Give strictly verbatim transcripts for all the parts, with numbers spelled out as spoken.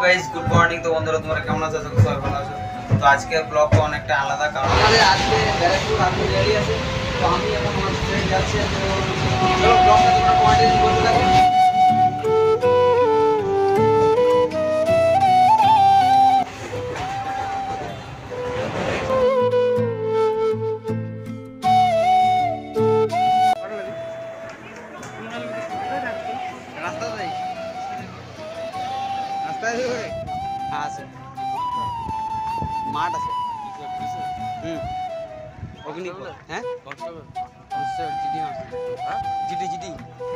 Guys, good morning. তো বন্ধুরা, তোমরা কেমন আছো? আশা করি সবাই ভালো আছো। তো আজকের ব্লগটা অনেকটা আলাদা, কারণ আমাদের আজকে ব্যারাকপুর আপনি রেডি আছে। তো আমি এখন আমার ফ্রেন্ড যাচ্ছে, তো চলো ব্লগটা তোমরা কন্টিনিউ করতে থাকো। মাঠ আছে। হুম অগ্নি হ্যাঁ জিডি জিডি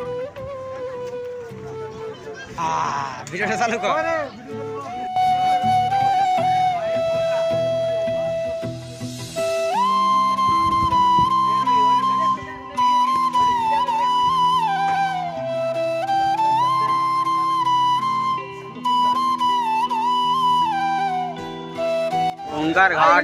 ভিডিওটা চালু কর। गंगार घाट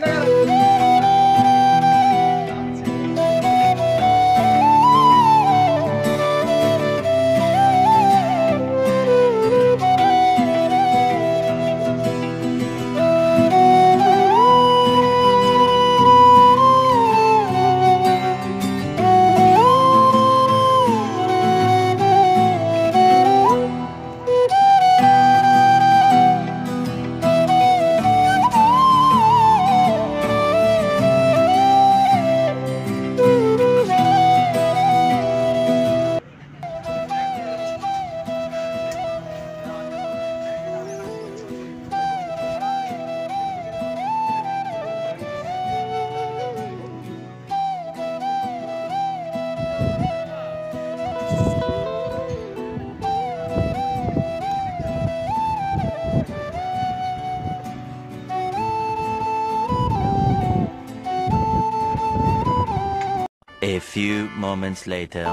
A few moments later.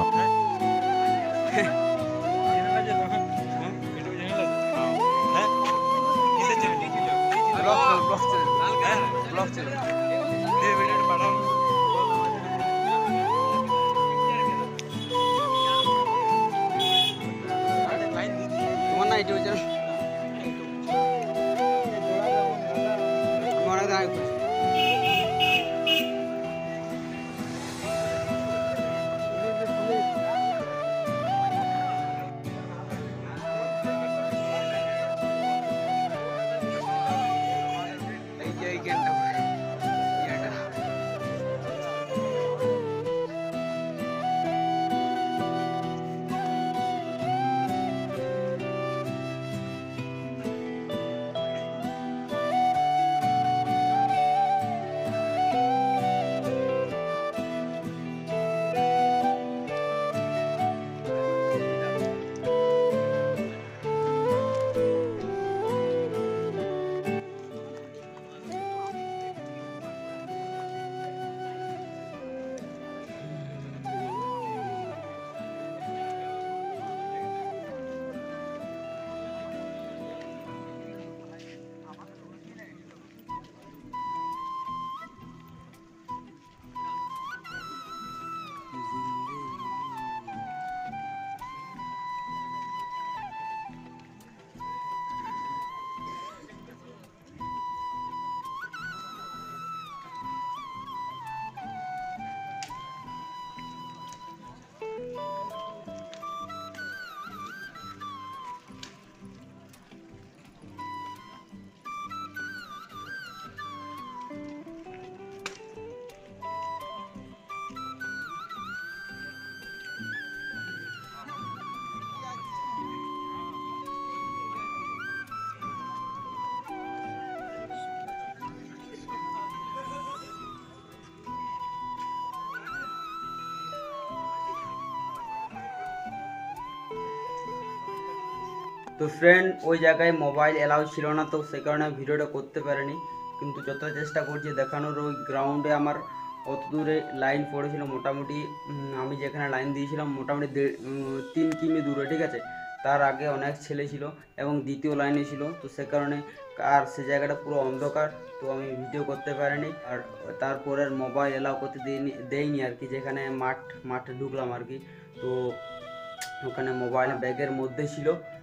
তো ফ্রেন্ড, ওই জায়গায় মোবাইল এলাও ছিল না, তো সেই কারণে ভিডিওটা করতে পারিনি। কিন্তু যতটা চেষ্টা করছি দেখানোর, ওই গ্রাউন্ডে আমার অত দূরে লাইন পড়েছিল মোটামুটি। আমি যেখানে লাইন দিয়েছিলাম মোটামুটি তিন কিমি দূরে, ঠিক আছে। তার আগে অনেক ছেলে ছিল এবং দ্বিতীয় লাইনে ছিল, তো সে কারণে আর সে জায়গাটা পুরো অন্ধকার, তো আমি ভিডিও করতে পারিনি। আর তারপরে মোবাইল এলাও করতে দিইনি দেয়নি আর কি, যেখানে মাঠ মাঠে ঢুকলাম আর কি। তো ওখানে মোবাইল ব্যাগের মধ্যে ছিল,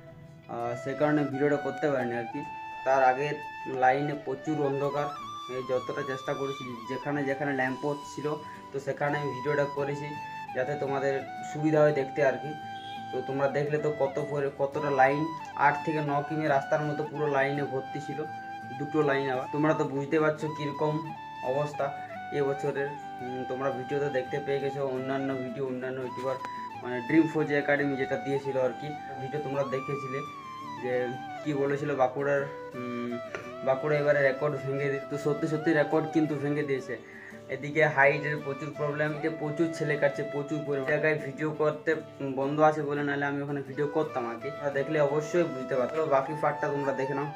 সে কারণে ভিডিওটা করতে পারিনি আর কি। তার আগের লাইনে প্রচুর অন্ধকার, এই যতটা চেষ্টা করেছি যেখানে যেখানে ল্যাম্পপোস্ট ছিল তো সেখানে আমি ভিডিওটা করেছি যাতে তোমাদের সুবিধা হয় দেখতে আর কি। তো তোমরা দেখলে তো কত পরে কতটা লাইন, আট থেকে ন কিমি রাস্তার মতো পুরো লাইনে ভর্তি ছিল, দুটো লাইন। আবার তোমরা তো বুঝতে পারছো কীরকম অবস্থা এবছরের। তোমরা ভিডিওতে দেখতে পেয়ে গেছো অন্যান্য ভিডিও, অন্যান্য ইউটিউবার মানে ড্রিম ফৌজি একাডেমি যেটা দিয়েছিল আর কি, ভিডিও তোমরা দেখেছিলে যে কি বলেছিল বাঁকুড়ার বাঁকুড়া এবারে রেকর্ড ভেঙে দিতে। তো সত্যি সত্যি রেকর্ড কিন্তু ভেঙে দিয়েছে। এদিকে হাইটের প্রচুর প্রবলেম, এটা প্রচুর ছেলে কাটছে, প্রচুর পরিমাণ জায়গায় ভিডিও করতে বন্ধ আছে বলে, নাহলে আমি ওখানে ভিডিও করতাম আর কি। দেখলে অবশ্যই বুঝতে পারতো। বাকি পার্টটা তোমরা দেখে নাও।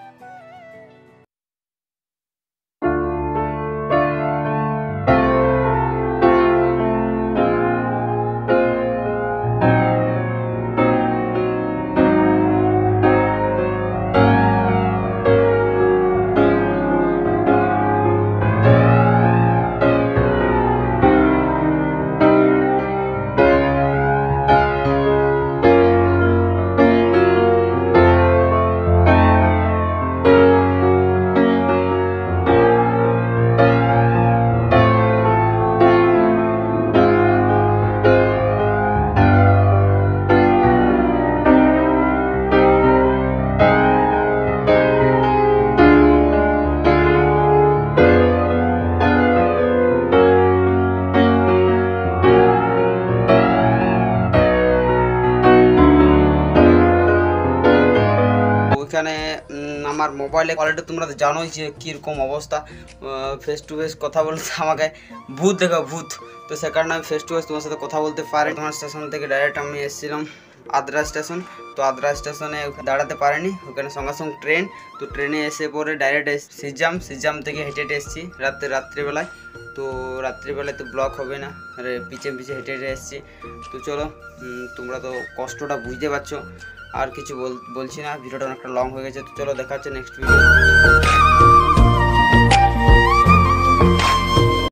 ওইখানে আমার মোবাইলে কোয়ালিটি তোমরা তো জানোই যে কীরকম অবস্থা। ফেস টু ফেস কথা বলতে আমাকে ভূত দেখা ভূত, তো সে কারণে আমি ফেস টু ফেস তোমার সাথে কথা বলতে পারি। তোমার স্টেশন থেকে ডাইরেক্ট আমি এসেছিলাম আদ্রা স্টেশন, তো আদ্রা স্টেশনে দাঁড়াতে পারিনি, ওখানে সঙ্গে সঙ্গে ট্রেন। তো ট্রেনে এসে পরে ডাইরেক্ট সিজাম, সিজাম থেকে হেঁটে হেঁটে এসেছি রাত্রে রাত্রিবেলায়। তো রাত্রিবেলায় তো ব্লক হবে না, আরে পিছে পিছে হেঁটে হেঁটে এসেছি। তো চলো, তোমরা তো কষ্টটা বুঝতে পারছো, আর কিছু বলছি না, ভিডিওটা অনেকটা লং হয়ে গেছে। তো চলো দেখা হচ্ছে নেক্সট ভিডিও।